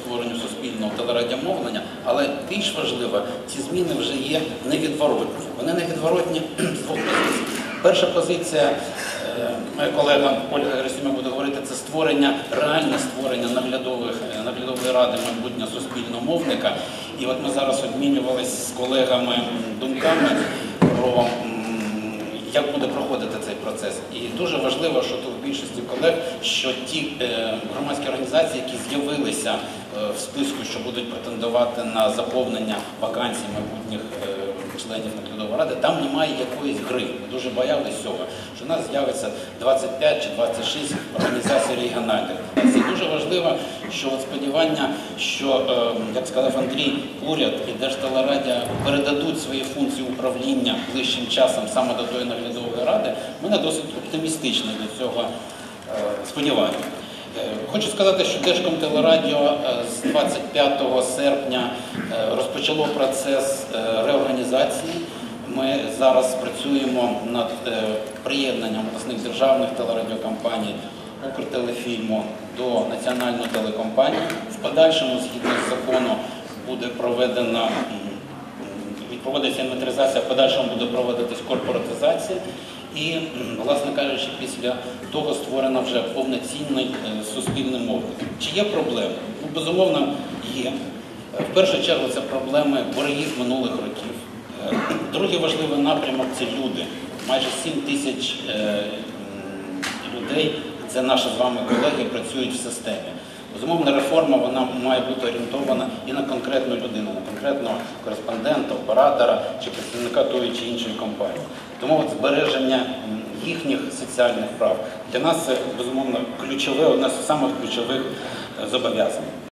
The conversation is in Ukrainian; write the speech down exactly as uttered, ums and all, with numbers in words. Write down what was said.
створенню суспільного телерадіомовлення, але більш важливо, ці зміни вже є невідворотні. Вони невідворотні з двох позицій. Перша позиція, моя колега Ольга Герасимова буде говорити, це створення, реальне створення наглядових, наглядової ради майбутнього суспільного мовника. І от ми зараз обмінювалися з колегами думками про як буде проходити цей процес. І дуже важливо, що тут в більшості колег, що ті громадські організації, які з'явилися в списку, що будуть претендувати на заповнення вакансій майбутніх членів наглядової ради, там немає якоїсь гри. Ми дуже боялися цього, що у нас з'явиться двадцять п'ять чи двадцять шість організацій регіональних. Це дуже важливо, що от сподівання, що, як сказав Андрій, уряд і Держтелерадіо передадуть свої функції управління ближчим часом саме до тої наглядової ради, мене досить оптимістично до цього сподівання. Хочу сказати, що Держкомтелерадіо з двадцять п'ятого серпня розпочало процес реорганізації. Ми зараз працюємо над приєднанням обласних державних телерадіокомпаній Укртелефільму до національної телекомпанії. В подальшому, згідно з законом, буде проведена проводиться інвентаризація, в подальшому буде проводитись корпоратизація. І, власне кажучи, після того створено вже повноцінний суспільний мовник. Чи є проблеми? Ну, безумовно, є. В першу чергу це проблеми боргів минулих років. Другий важливий напрямок – це люди. Майже сім тисяч людей, це наші з вами колеги, працюють в системі. Безумовно, реформа вона має бути орієнтована і на конкретну людину, на конкретного кореспондента, оператора чи представника тої чи іншої компанії. Тому от збереження їхніх соціальних прав для нас це, безумовно, ключове, одне з самих ключових зобов'язань.